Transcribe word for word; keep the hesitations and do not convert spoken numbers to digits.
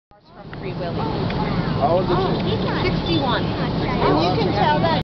From Free Willy. How old is she? sixty-one. And you can tell that